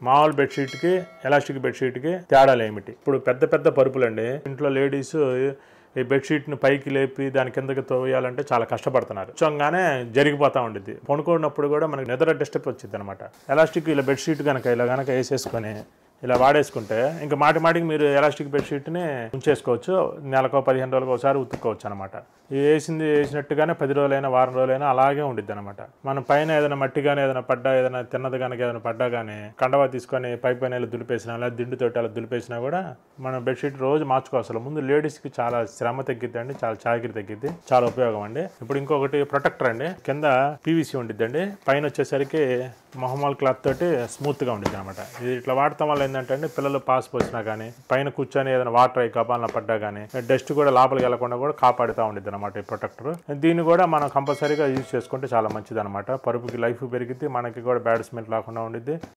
మామూలు బెడ్షీట్కి ఎలాస్టిక్ బెడ్షీట్కి తేడాలు ఏమిటి? ఇప్పుడు పెద్ద పెద్ద పరుపులండి, ఇంట్లో లేడీస్ ఈ బెడ్షీట్ని పైకి లేపి దాని కిందకి తోయాలంటే చాలా కష్టపడుతున్నారు. కొంచెంగానే జరిగిపోతూ ఉండిద్ది. పడుకున్నప్పుడు కూడా మనకి నిద్ర డిస్టర్బ్ వచ్చింది అనమాట. ఎలాస్టిక్ ఇలా బెడ్షీట్ ఇలా కనుక వేసేసుకొని ఇలా వాడేసుకుంటే ఇంకా మాటికి మీరు ఎలాస్టిక్ బెడ్షీట్ని ఉంచేసుకోవచ్చు. నెలకో 15 రోజులకు ఒకసారి ఉతుక్కోవచ్చు అనమాట. వేసినట్టుగానే 10 రోజులైనా వారం రోజులైనా అలాగే ఉండిద్ది అనమాట. మనం పైన ఏదైనా మట్టి కానీ ఏదైనా పడ్డా, ఏదైనా తిన్నది కనుక ఏదైనా పడ్డా కానీ కండవా తీసుకొని పైన దులిపేసినా లేదా దిండుతోటి అలా దులిపేసినా కూడా మనం బెడ్షీట్ రోజు మార్చుకోవాలి. ముందు లేడీస్కి చాలా శ్రమ తగ్గిద్ది అండి, చాలా చాకిరి తగ్గిద్ది, చాలా ఉపయోగం అండి. ఇప్పుడు ఇంకొకటి ప్రొటెక్టర్ అండి, కింద పీవీసీ ఉండిద్ది అండి, పైన వచ్చేసరికి మొహమాల్ క్లాత్ తోటి స్మూత్గా ఉండిద్ది అనమాట. ఇది ఇట్లా వాడటం వల్ల ఏంటంటే అండి, పిల్లలు పాస్ పోసినా కానీ పైన కూర్చొని ఏదైనా వాటర్ అయి కపాలన పడ్డా కానీ డస్ట్ కూడా లోపలికి వెళ్లకుండా కూడా కాపాడుతూ ఉండిద్ది అనమాట ఈ ప్రొటెక్టర్. దీన్ని కూడా మనం కంపల్సరీగా యూజ్ చేసుకుంటే చాలా మంచిది అనమాట. పరుపుకి లైఫ్ పెరిగిద్ది, మనకి కూడా బ్యాడ్ స్మెల్ రాకుండా ఉండిద్ది.